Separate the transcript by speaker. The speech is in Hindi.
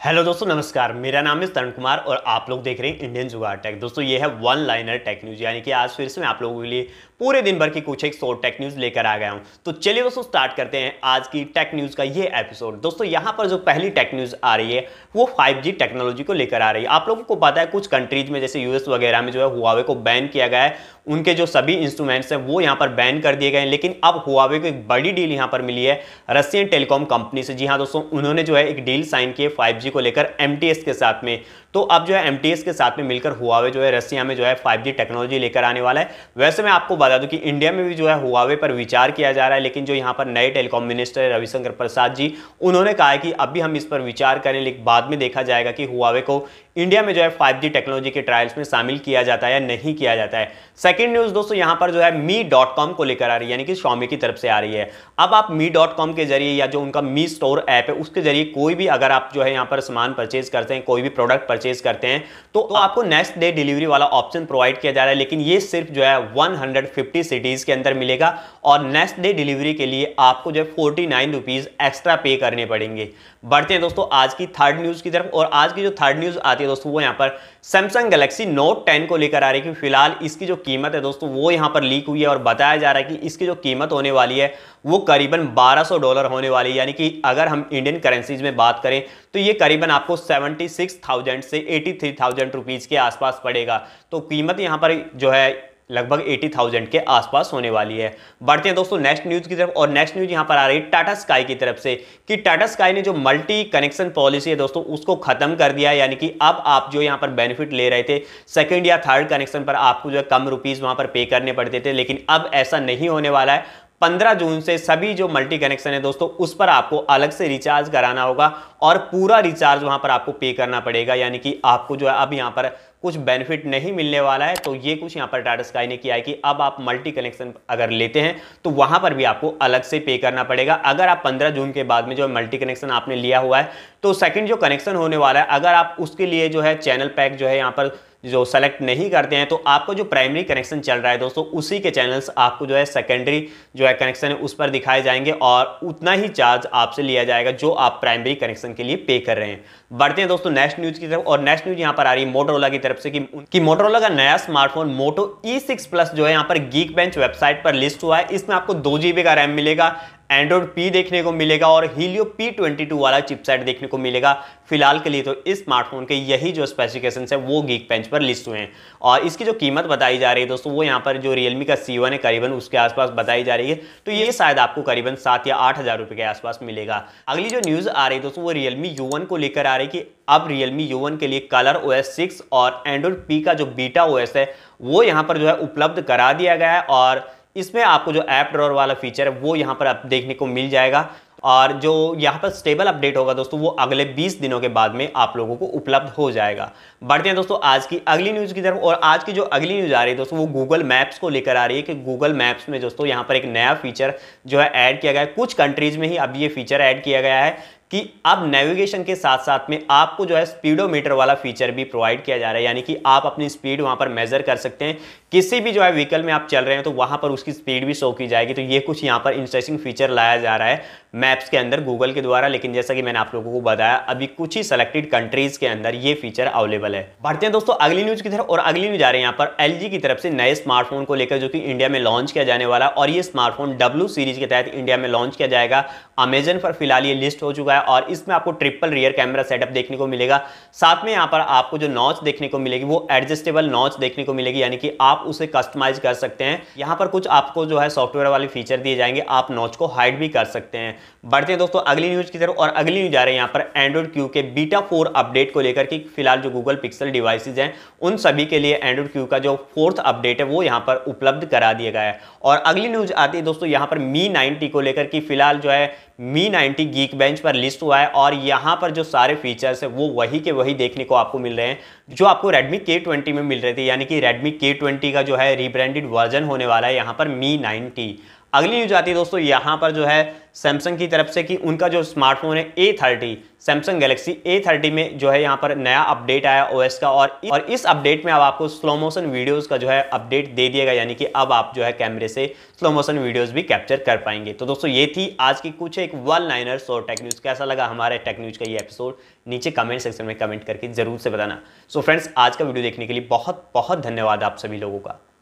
Speaker 1: हेलो दोस्तों, नमस्कार। मेरा नाम है तरुण कुमार और आप लोग देख रहे हैं इंडियन जुगाड़ टेक। दोस्तों ये है वन लाइनर टेक न्यूज़, यानी कि आज फिर से मैं आप लोगों के लिए पूरे दिन भर की कुछ एक शॉर्ट टेक न्यूज़ लेकर आ गया हूं। तो चलिए दोस्तों स्टार्ट करते हैं आज की टेक न्यूज़ का ये एपिसोड। दोस्तों यहां पर जो पहली टेक न्यूज़ आ रही है वो 5G टेक्नोलॉजी को लेकर आ रही है। आप लोगों को पता है कुछ कंट्रीज में जैसे यूएस वगैरह में जो है हुआवे को बैन किया गया है, उनके जो सभी इंस्ट्रूमेंट्स हैं वो यहाँ पर बैन कर दिए गए हैं। लेकिन अब हुआवे को एक बड़ी डील यहाँ पर मिली है रशियन टेलीकॉम कंपनी से। जी हाँ दोस्तों, उन्होंने जो है एक डील साइन की है 5G को लेकर एमटीएस के साथ में। तो अब जो है एमटीएस के साथ में मिलकर हुआवे जो है रसिया में जो है 5G टेक्नोलॉजी लेकर आने वाला है। वैसे मैं आपको बता दूं कि इंडिया में भी जो है हुआवे पर विचार किया जा रहा है, लेकिन जो यहाँ पर नए टेलीकॉम मिनिस्टर रविशंकर प्रसाद जी, उन्होंने कहा है कि अभी हम इस पर विचार करें, लेकिन बाद में देखा जाएगा कि हुआवे को इंडिया में जो है 5G टेक्नोलॉजी के ट्रायल्स में शामिल किया जाता है या नहीं किया जाता है। सेकंड न्यूज़ दोस्तों यहाँ पर जो है मी.com को लेकर आ रही है, यानी कि Xiaomi की तरफ से आ रही है। अब आप मी.com के जरिए या जो उनका मी स्टोर ऐप है उसके जरिए कोई भी अगर आप जो है यहाँ पर सामान परचेज करते हैं, कोई भी प्रोडक्ट परचेज करते हैं तो आपको नेक्स्ट डे डिलीवरी वाला ऑप्शन प्रोवाइड किया जा रहा है। लेकिन ये सिर्फ जो है 150 सिटीज के अंदर मिलेगा और नेक्स्ट डे डिलीवरी के लिए आपको जो है 49 रुपीज एक्स्ट्रा पे करने पड़ेंगे। बढ़ते हैं दोस्तों आज की थर्ड न्यूज़ की तरफ, और आज की जो थर्ड न्यूज़ आती है दोस्तों वो यहाँ पर सैमसंग गैलेक्सी नोट 10 को लेकर आ रही है कि फिलहाल इसकी जो कीमत है दोस्तों वो यहाँ पर लीक हुई है और बताया जा रहा है कि इसकी जो कीमत होने वाली है वो करीबन $1200 होने वाली है। यानी कि अगर हम इंडियन करेंसीज में बात करें तो ये करीबन आपको 76,000 से 83,000 रुपीज़ के आसपास पड़ेगा। तो कीमत यहाँ पर जो है लगभग 80,000 के आसपास होने वाली है। बढ़ते हैं दोस्तों नेक्स्ट न्यूज़ की तरफ, और नेक्स्ट न्यूज़ यहाँ पर आ रही है टाटा स्काई की तरफ से कि टाटा स्काई ने जो मल्टी कनेक्शन पॉलिसी है दोस्तों उसको खत्म कर दिया है। यानी कि अब आप जो यहाँ पर बेनिफिट ले रहे थे सेकंड या थर्ड कनेक्शन पर आपको जो है कम रुपीस वहाँ पर पे करने पड़ते थे, लेकिन अब ऐसा नहीं होने वाला है। 15 जून से सभी जो मल्टी कनेक्शन है दोस्तों उस पर आपको अलग से रिचार्ज कराना होगा और पूरा रिचार्ज वहां पर आपको पे करना पड़ेगा। यानी कि आपको जो है अब यहां पर कुछ बेनिफिट नहीं मिलने वाला है। तो ये कुछ यहां पर टाटा स्काई ने किया है कि अब आप मल्टी कनेक्शन अगर लेते हैं तो वहां पर भी आपको अलग से पे करना पड़ेगा। अगर आप 15 जून के बाद में जो मल्टी कनेक्शन आपने लिया हुआ है तो सेकंड जो कनेक्शन होने वाला है अगर आप उसके लिए जो है चैनल पैक जो है यहाँ पर जो सेलेक्ट नहीं करते हैं तो आपको जो प्राइमरी कनेक्शन चल रहा है दोस्तों उसी के चैनल्स आपको जो है सेकेंडरी जो है कनेक्शन है उस पर दिखाए जाएंगे और उतना ही चार्ज आपसे लिया जाएगा जो आप प्राइमरी कनेक्शन के लिए पे कर रहे हैं। बढ़ते हैं दोस्तों नेक्स्ट न्यूज़ की तरफ, और नेक्स्ट न्यूज़ यहाँ पर आ रही है मोटोरोला की तरफ से कि मोटोरोला का नया स्मार्टफोन मोटो E6 प्लस जो है यहाँ पर गीक बेंच वेबसाइट पर लिस्ट हुआ है। इसमें आपको 2 GB का रैम मिलेगा, एंड्रॉइड P देखने को मिलेगा और हीलियो P22 वाला चिपसेट देखने को मिलेगा। फिलहाल के लिए तो इस स्मार्टफोन के यही जो स्पेसिफिकेशंस है वो गीक बेंच पर लिस्ट हुए हैं। और इसकी जो कीमत बताई जा रही है दोस्तों वो यहाँ पर जो रियलमी का C1 है करीबन उसके आसपास बताई जा रही है। तो ये शायद आपको करीबन 7 या 8 हज़ार रुपये के आसपास मिलेगा। अगली जो न्यूज़ आ रही है दोस्तों वो रियलमी U1 को लेकर आ रही है कि अब रियलमी U1 के लिए कलर OS 6 और एंड्रॉइड P का जो बीटा OS है वो यहाँ पर जो है उपलब्ध करा दिया गया है। और इसमें आपको जो ऐप ड्रॉअर वाला फीचर है वो यहाँ पर आप देखने को मिल जाएगा। और जो यहाँ पर स्टेबल अपडेट होगा दोस्तों वो अगले 20 दिनों के बाद में आप लोगों को उपलब्ध हो जाएगा। बढ़ते हैं दोस्तों आज की अगली न्यूज़ की तरफ, और आज की जो अगली न्यूज़ आ रही है दोस्तों वो गूगल मैप्स को लेकर आ रही है कि गूगल मैप्स में दोस्तों यहाँ पर एक नया फीचर जो है ऐड किया गया है। कुछ कंट्रीज में ही अब ये फीचर ऐड किया गया है कि अब नेविगेशन के साथ साथ में आपको जो है स्पीडोमीटर वाला फीचर भी प्रोवाइड किया जा रहा है। यानी कि आप अपनी स्पीड वहां पर मेजर कर सकते हैं, किसी भी जो है व्हीकल में आप चल रहे हैं तो वहां पर उसकी स्पीड भी शो की जाएगी। तो ये कुछ यहाँ पर इंटरेस्टिंग फीचर लाया जा रहा है मैप्स के अंदर गूगल के द्वारा। लेकिन जैसा कि मैंने आप लोगों को बताया अभी कुछ ही सेलेक्टेड कंट्रीज के अंदर ये फीचर अवेलेबल है। बढ़ते हैं दोस्तों अगली न्यूज की तरफ, और अगली न्यूज आ रही है यहाँ पर LG की तरफ से नए स्मार्टफोन को लेकर जो कि इंडिया में लॉन्च किया जाने वाला है। और ये स्मार्टफोन W सीरीज के तहत इंडिया में लॉन्च किया जाएगा। अमेजन पर फिलहाल ये लिस्ट हो चुका है और इसमें आपको ट्रिपल रियर कैमरा सेटअप देखने को मिलेगा। साथ में यहाँ पर आपको जो नॉच देखने को मिलेगी वो एडजस्टेबल नॉच देखने को मिलेगी, यानी कि आप उसे कस्टमाइज कर सकते हैं। यहाँ पर कुछ आपको जो है सॉफ्टवेयर वाले फीचर दिए जाएंगे, आप नॉच को हाइड भी कर सकते हैं। बढ़ते हैं दोस्तों अगली न्यूज की तरफ, और अगली न्यूज आ रही है यहाँ पर एंड्रॉइड Q के बीटा 4 अपडेट को लेकर कि फिलहाल जो गूगल पिक्सल डिवाइसेज हैं उन सभी के लिए एंड्रॉइड Q का जो 4th अपडेट है वो यहाँ पर उपलब्ध करा दिया गया है। और अगली न्यूज आती है दोस्तों यहाँ पर Mi 90 को लेकर कि फिलहाल जो है Mi 90 गीक बेंच पर लिस्ट हुआ है और यहाँ पर जो सारे फीचर्स है वो वही के वही देखने को आपको मिल रहे हैं जो आपको Redmi K20 में मिल रहे थे। यानी कि Redmi K20 का जो है रिब्रांडेड वर्जन होने वाला है यहाँ पर Mi 90। अगली न्यूज आती है दोस्तों यहाँ पर जो है सैमसंग की तरफ से कि उनका जो स्मार्टफोन है A30 सैमसंग गैलेक्सी A30 में जो है यहाँ पर नया अपडेट आया ओएस का, और इस अपडेट में अब आपको स्लो मोशन वीडियोस का जो है अपडेट दे दिएगा, यानी कि अब आप जो है कैमरे से स्लो मोशन वीडियोस भी कैप्चर कर पाएंगे। तो दोस्तों ये थी आज की कुछ एक one liner short tech news. कैसा लगा हमारे टेक न्यूज का ये एपिसोड नीचे कमेंट सेक्शन में कमेंट करके जरूर से बताना। सो फ्रेंड्स, आज का वीडियो देखने के लिए बहुत बहुत धन्यवाद आप सभी लोगों का।